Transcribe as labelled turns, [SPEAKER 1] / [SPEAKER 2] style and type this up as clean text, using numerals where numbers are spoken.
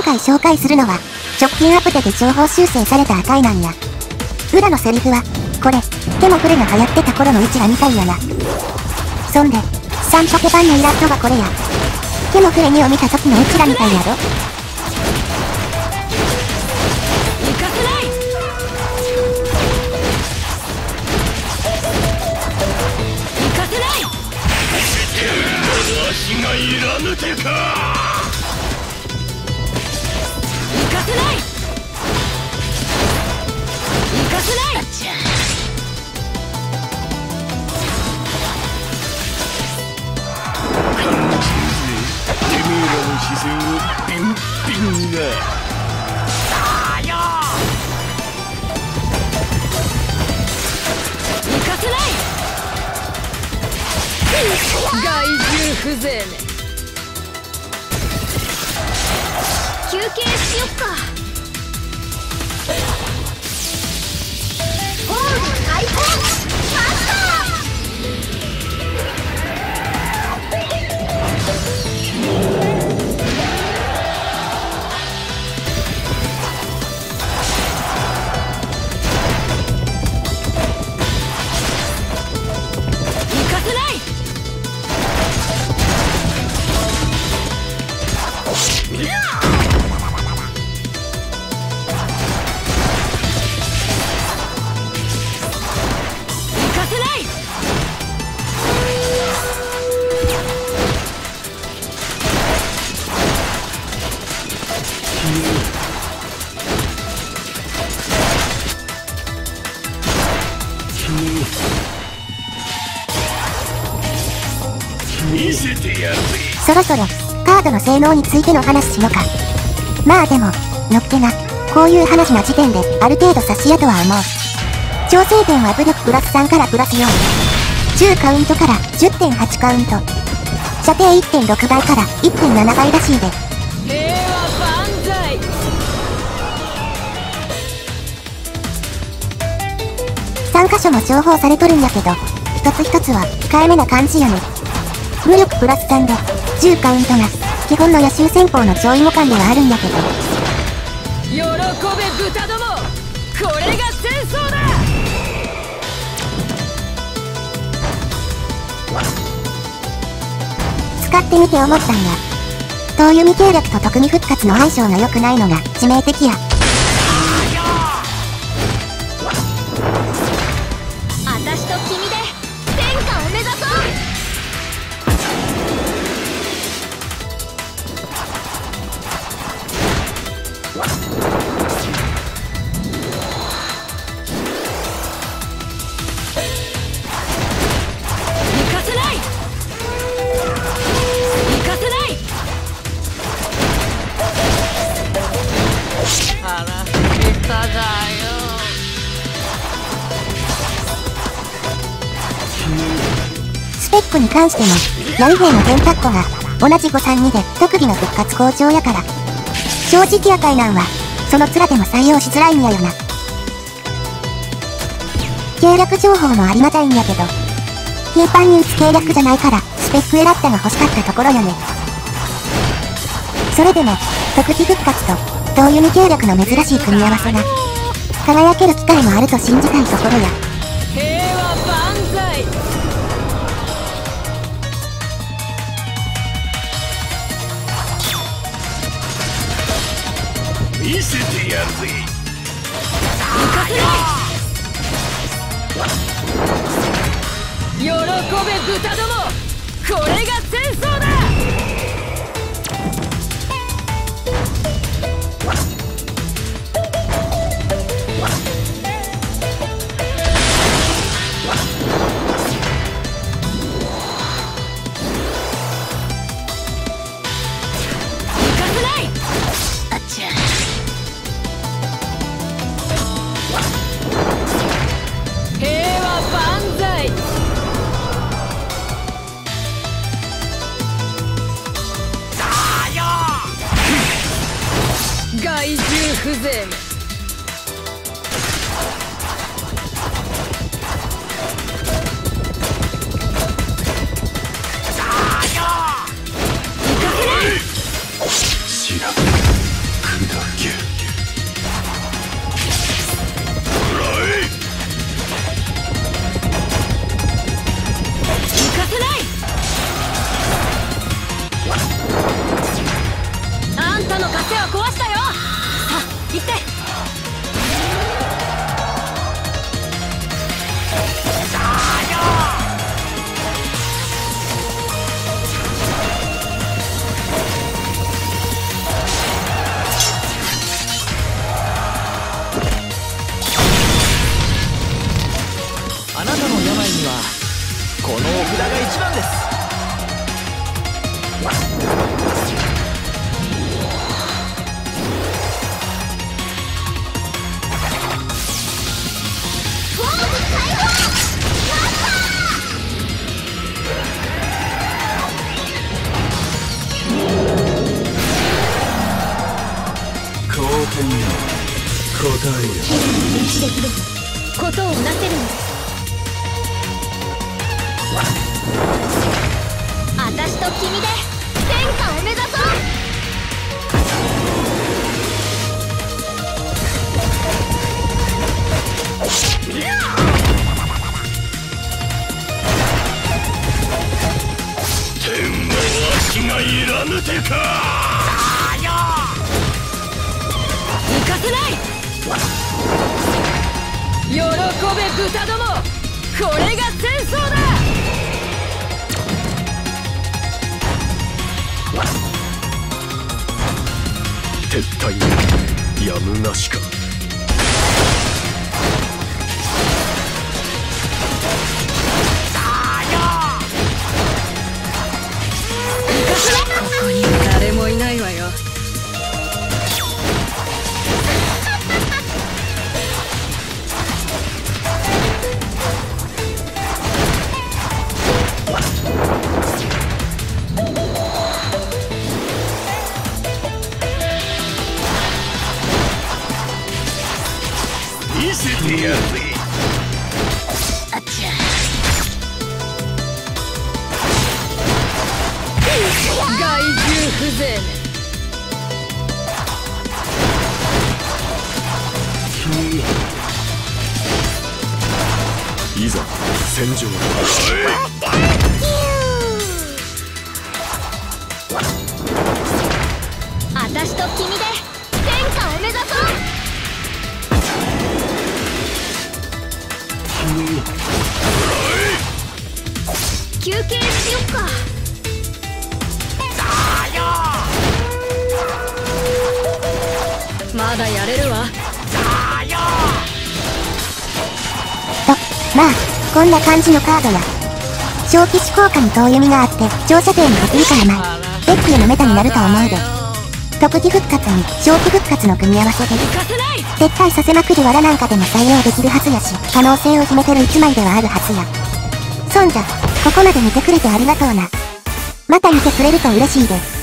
[SPEAKER 1] 回紹介するのは、直近アップデで情報修正された赤いなんや。裏のセリフは、これ、手もフレが流行ってた頃のうちらみたいやな。そんで、3ポケ版のイラストがこれや。手もフレにを見た時のうちらみたいやろ。
[SPEAKER 2] 足がいらぬてか。
[SPEAKER 3] 行かせない。行かせない。
[SPEAKER 2] てめえらの視線をビンビンだ。さあよ。
[SPEAKER 3] 行かせない。害獣風情め。休憩しよっか。ホール最高マスター。行かせない。
[SPEAKER 2] 見せてやるぜ。
[SPEAKER 1] そろそろ、カードの性能についての話しようか。まあでも、のっけな、こういう話な時点で、ある程度察しやとは思う。調整点は武力プラス3からプラス4。10カウントから 10.8 カウント。射程 1.6 倍から 1.7 倍らしいで。
[SPEAKER 3] 平和万歳。
[SPEAKER 1] 3箇所も重宝されとるんやけど、一つ一つは控えめな感じよね。武力プラス3で、10カウントが、基本の野襲戦法の上位互換ではあるんやけど。
[SPEAKER 3] 喜べ豚ども、これが戦争だ。
[SPEAKER 1] 使ってみて思ったんや。遠弓計略と特に復活の相性が良くないのが致命的や。
[SPEAKER 3] 私と君で天下を目指そう。行かせない。行かせない。腹減っただよ。
[SPEAKER 1] スペックに関しても、槍兵の全カッコが、同じ532で特技の復活好調やから。正直赤いなんは、その面でも採用しづらいんやよな。計略情報もありがたいんやけど、頻繁に打つ計略じゃないから、スペック選ったが欲しかったところよね。それでも、特技復活と、遠弓計略の珍しい組み合わせが、輝ける機会もあると信じたいところや。
[SPEAKER 3] 平和万歳。
[SPEAKER 2] 見せてやるぜ。
[SPEAKER 3] 行かせない。喜べ豚ども、これが戦争だ。行かせない。あっちゃ。平和万歳。害獣風情め。
[SPEAKER 2] 知らん。 天よ答えよ。
[SPEAKER 3] 一撃でことをなせるのです。私と君で天下を目指そう。
[SPEAKER 2] 天の足がいらぬてか。
[SPEAKER 3] 行かせない。喜べ豚ども、これが戦争だ。
[SPEAKER 2] 撤退やむなしか。
[SPEAKER 3] ここには誰もいないわよ。
[SPEAKER 2] 見せてやるぜ。
[SPEAKER 3] 害獣風情。
[SPEAKER 2] いざ戦場だ。
[SPEAKER 3] 私と君で天下を目指そう。休憩しよっか。まだやれるわ。
[SPEAKER 1] と、まあ、こんな感じのカードや。小騎士効果に遠読みがあって、長射程にできるからまあ、デッキへのメタになると思うで。特技復活に正気復活の組み合わせで、撤退させまくる藁なんかでも採用できるはずやし、可能性を秘めてる一枚ではあるはずや。そんじゃ、ここまで見てくれてありがとうな。また見てくれると嬉しいで。